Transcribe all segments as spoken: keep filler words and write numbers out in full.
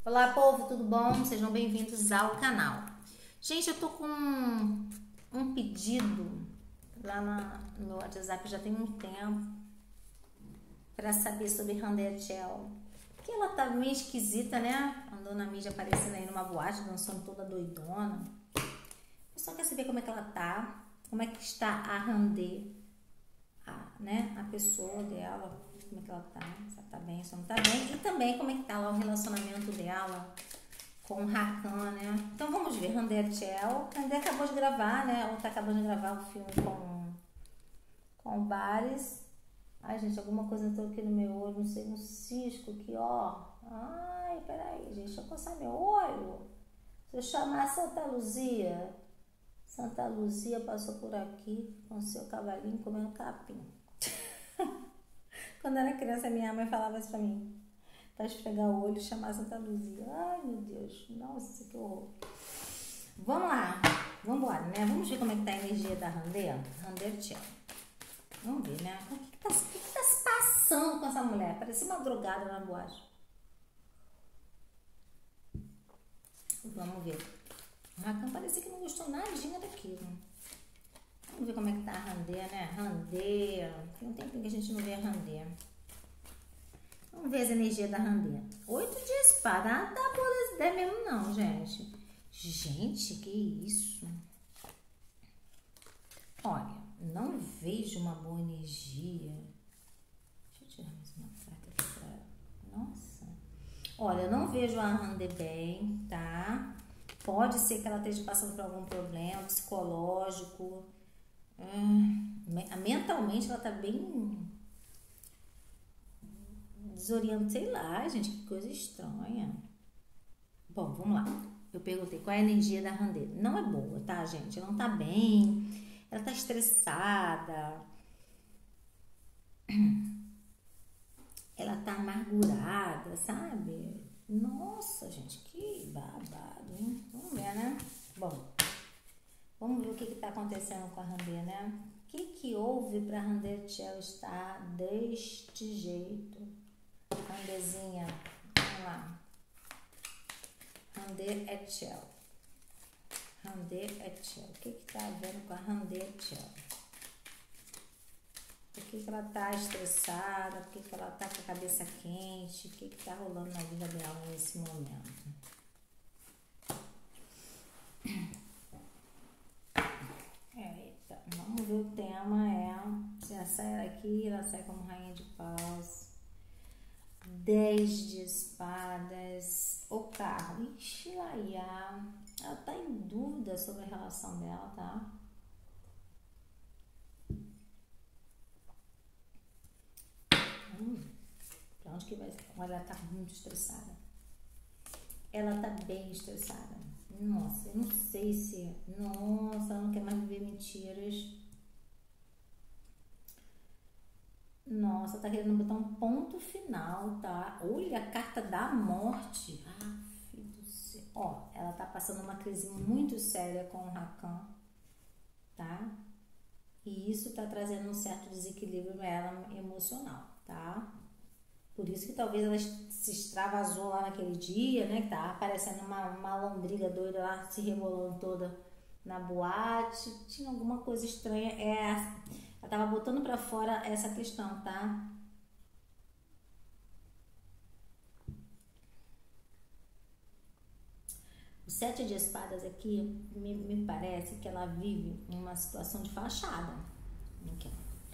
Olá, povo, tudo bom? Sejam bem-vindos ao canal. Gente, eu tô com um, um pedido lá na, no meu WhatsApp já tem um tempo para saber sobre Handel. Que ela tá meio esquisita, né? Andou na mídia aparecendo aí numa boate, dançando toda doidona. Eu só quero saber como é que ela tá, como é que está a Handel, a, né? A pessoa dela, como é que ela tá, se ela tá bem, se ela não tá bem, e também como é que tá lá o relacionamento dela com o Hakan, né? Então vamos ver, Handel. Handel acabou de gravar, né? Ou tá acabando de gravar o filme com, com o Bares. Ai, gente, alguma coisa entrou aqui no meu olho, não sei, no cisco aqui, ó. Ai, peraí, gente, deixa eu coçar meu olho. Se eu chamar Santa Luzia, Santa Luzia passou por aqui com seu cavalinho comendo capim. Quando eu era criança, minha mãe falava isso pra mim. Pra esfregar o olho e chamar Santa Luzia. Ai, meu Deus. Nossa, que horror. Vamos lá. Vamos embora, né? Vamos ver como é que tá a energia da Handel. Handel. Vamos ver, né? O que que tá, o que que tá se passando com essa mulher? Parecia uma drogada na boate. Vamos ver. O Hakan parecia que não gostou nadinha daquilo. Vamos ver como é que tá a Handel, né? Handel. Tem um tempinho que a gente não vê a Handel. Vamos ver as energias da Handel. Oito de espada. Ah, tá boa das ideias mesmo não, gente. Gente, que isso? Olha, não vejo uma boa energia. Deixa eu tirar mais uma carta aqui pra ela. Nossa. Olha, eu não vejo a Handel bem, tá? Pode ser que ela esteja passando por algum problema psicológico. Hum, mentalmente ela tá bem desorientada, sei lá, gente, que coisa estranha. Bom, vamos lá. Eu perguntei qual é a energia da Handel. Não é boa, tá, gente? Ela não tá bem. Ela tá estressada. Ela tá amargurada, sabe? Nossa, gente, que babado, hein? Vamos ver, né? Bom, vamos ver o que que tá acontecendo com a Handel, né? O que que houve pra Handel estar deste jeito? Handelzinha, vamos lá. Handel Etchel. Handel Etchel. O que que tá havendo com a Handel Etchel? Por que que ela tá estressada? Por que que ela tá com a cabeça quente? O que que tá rolando na vida dela nesse momento? É, eita, vamos ver o tema. É, se ela sai aqui, ela sai como rainha de paus. Dez de espadas. O carro. Ixi, laia. Ela tá em dúvida sobre a relação dela, tá? Hum, pra onde que vai? Olha, ela tá muito estressada. Ela tá bem estressada. Nossa, eu não sei se... Nossa, ela não quer mais viver mentiras. Nossa, tá querendo botar um ponto final, tá? Olha a carta da morte. Ah, filho do céu. Ó, ela tá passando uma crise muito séria com o Hakan, tá? E isso tá trazendo um certo desequilíbrio pra ela emocional, tá? Por isso que talvez ela se extravasou lá naquele dia, né? Que tava parecendo uma, uma lombriga doida lá, se rebolando toda na boate. Tinha alguma coisa estranha. É, ela tava botando pra fora essa questão, tá? O sete de espadas aqui, me, me parece que ela vive uma situação de fachada. Aqui,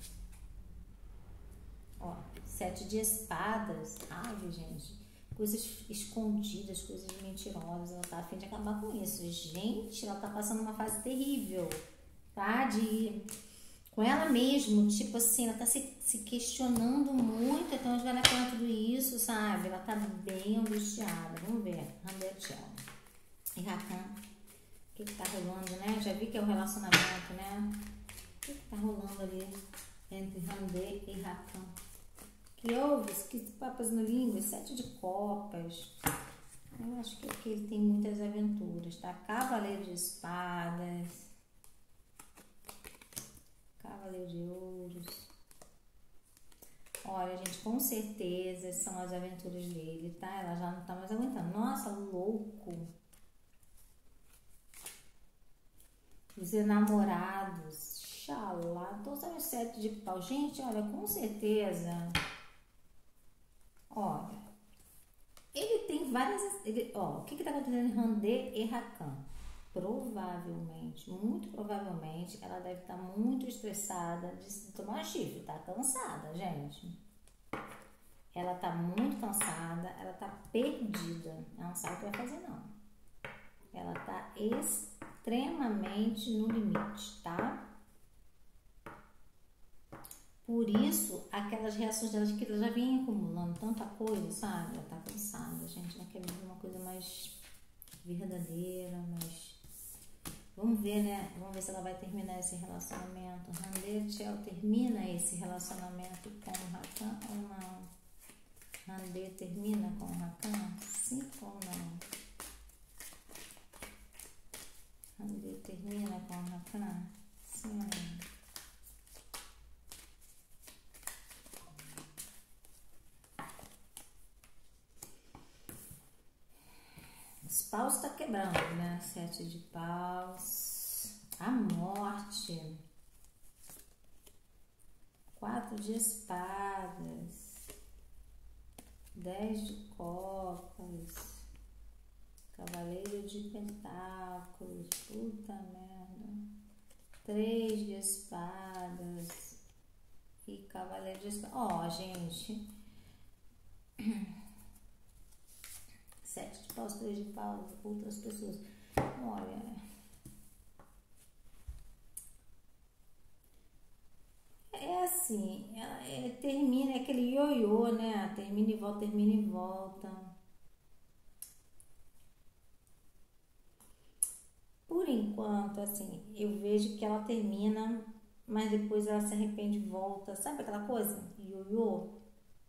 ó. Sete de espadas. Ai, gente. Coisas escondidas, coisas mentirosas. Ela tá a fim de acabar com isso. Gente, ela tá passando uma fase terrível, tá? De... Com ela mesmo, tipo assim, ela tá se, se questionando muito. Então, onde vai dar conta tudo isso, sabe? Ela tá bem angustiada. Vamos ver. Handel e Hakan. O que que tá rolando, né? Já vi que é o relacionamento, né? O que que tá rolando ali entre Handel e Hakan? Que houve? Que papas no língua? Sete de copas. Eu acho que aqui ele tem muitas aventuras, tá? Cavaleiro de espadas. Cavaleiro de ouros. Olha, gente, com certeza são as aventuras dele, tá? Ela já não tá mais aguentando. Nossa, louco! Os enamorados. Xalá. Tô usando o sete de pau. Gente, olha, com certeza. Olha. Ele tem várias... Ele, ó, o que que tá acontecendo em Randê e Rakan? Provavelmente, muito provavelmente, ela deve estar muito estressada de tomar chifre. Tá cansada, gente. Ela tá muito cansada. Ela tá perdida. Ela não sabe o que vai fazer, não. Ela tá extremamente no limite, tá? Por isso, aquelas reações dela de que ela já vem acumulando tanta coisa, sabe? Ela tá cansada, gente. Ela quer viver uma coisa mais verdadeira, mais... Vamos ver, né? Vamos ver se ela vai terminar esse relacionamento. Randê Chel termina esse relacionamento com o Rakan ou não? Randê termina com o Rakan? Sim ou não? Randê termina com o Rakan? Sim ou não? Os paus tá quebrando, né? Sete de paus. A morte. Quatro de espadas. Dez de copas. Cavaleiro de pentáculos. Puta merda. Três de espadas. E cavaleiro de espadas. Ó, oh, gente. Sete de paus, três de paus, outras pessoas. Olha. É assim, é, é, termina, é aquele ioiô, né? Termina e volta, termina e volta. Por enquanto, assim, eu vejo que ela termina, mas depois ela se arrepende e volta. Sabe aquela coisa? Ioiô.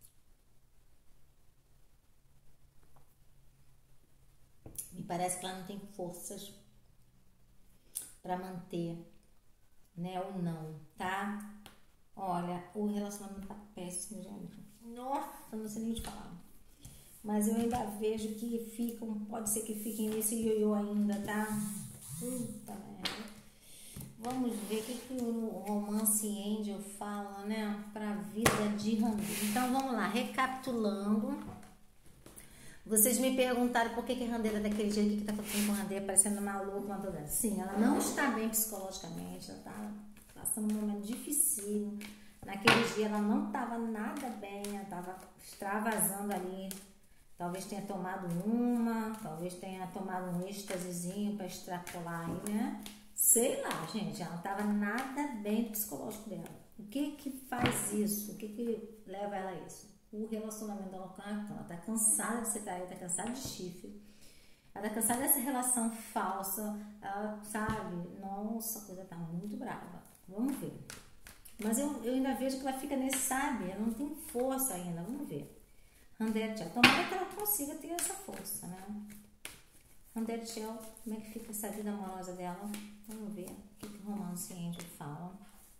Me parece que ela não tem forças para manter, né? Ou não, tá? Olha, o relacionamento tá péssimo, gente. Nossa, não sei nem te falar. Mas eu ainda vejo que ficam, pode ser que fiquem nesse ioiô ainda, tá? Puta merda. Vamos ver o que, que o Romance Angel fala, né? Pra vida de Randê. Então vamos lá, recapitulando. Vocês me perguntaram por que que Randê é daquele jeito, o que que tá acontecendo com Randê, parecendo maluco, uma toda. Sim, ela não está bem psicologicamente, ela tá passando um momento difícil. Naquele dia ela não estava nada bem, ela estava extravasando ali. Talvez tenha tomado uma, talvez tenha tomado um êxtasezinho para extrapolar aí, né? Sei lá, gente, ela não estava nada bem psicológico dela. O que que faz isso? O que que leva ela a isso? O relacionamento dela com a Rakan. Ela tá cansada de ser traída, tá cansada de chifre. Ela tá cansada dessa relação falsa. Ela sabe, nossa, a coisa tá muito brava. Vamos ver. Mas eu, eu ainda vejo que ela fica nesse, sabe? Ela não tem força ainda. Vamos ver. Randê Chel. Tomara que ela consiga ter essa força, né? Randê Chel, como é que fica essa vida amorosa dela? Vamos ver o que, que o Romance Angel fala.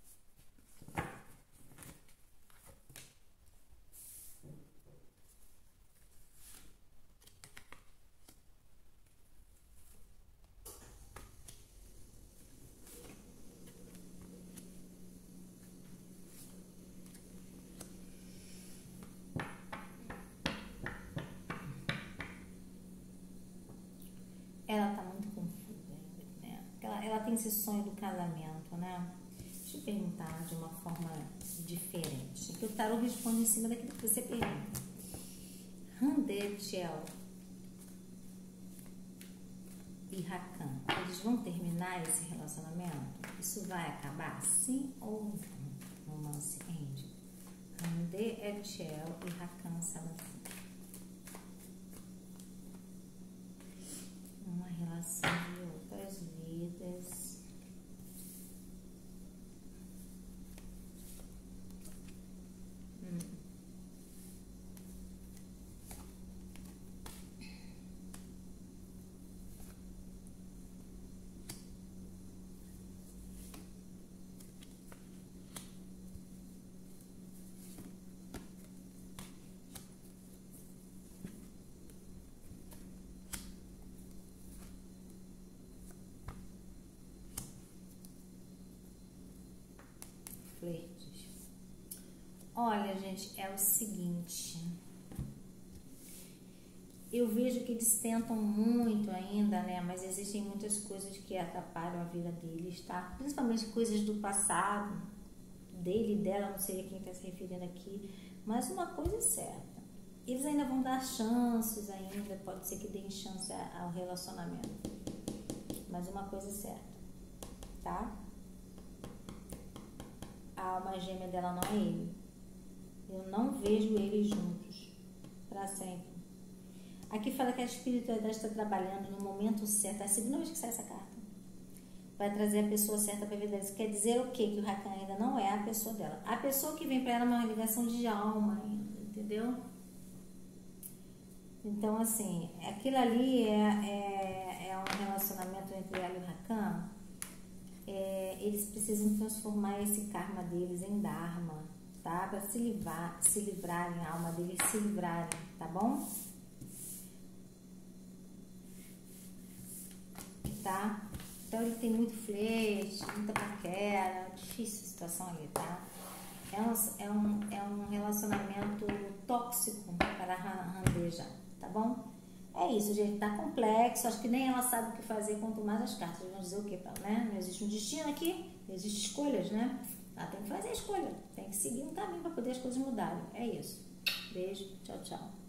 Ela tá muito confusa, né? Ela, ela tem esse sonho do casamento, né? Deixa eu perguntar de uma forma diferente. Que o tarô responde em cima daquilo que você pergunta. Randê Chel e Rakan, eles vão terminar esse relacionamento? Isso vai acabar? Sim ou não? Romance Angel. Randê Chel e Rakan Salazar. Uma relação de outras vidas. Hum. Olha, gente, é o seguinte. Eu vejo que eles tentam muito ainda, né? Mas existem muitas coisas que atrapalham a vida deles, tá? Principalmente coisas do passado, dele e dela, não sei a quem está se referindo aqui. Mas uma coisa é certa. Eles ainda vão dar chances ainda, pode ser que deem chance ao relacionamento. Mas uma coisa é certa, tá? A alma gêmea dela não é ele. Eu não vejo eles juntos para sempre. Aqui fala que a espiritualidade está trabalhando no momento certo. É a segunda vez que sai essa carta. Vai trazer a pessoa certa para a vida dela. Isso quer dizer o quê? Que o Rakan ainda não é a pessoa dela. A pessoa que vem para ela é uma ligação de alma ainda, entendeu? Então, assim, aquilo ali é, é, é um relacionamento entre ela e o Rakan. É, eles precisam transformar esse karma deles em Dharma, tá? Para se livrar, se livrarem, a alma deles se livrarem, tá bom? Tá? Então ele tem muito flerte, muita paquera, difícil a situação ali, tá? É um, é um, é um relacionamento tóxico para a Randeja, tá bom? É isso, gente, tá complexo, acho que nem ela sabe o que fazer, quanto mais as cartas vão dizer o que, né? Não existe um destino aqui, existem escolhas, né? Ela tem que fazer a escolha, tem que seguir um caminho para poder as coisas mudarem, é isso. Beijo, tchau, tchau.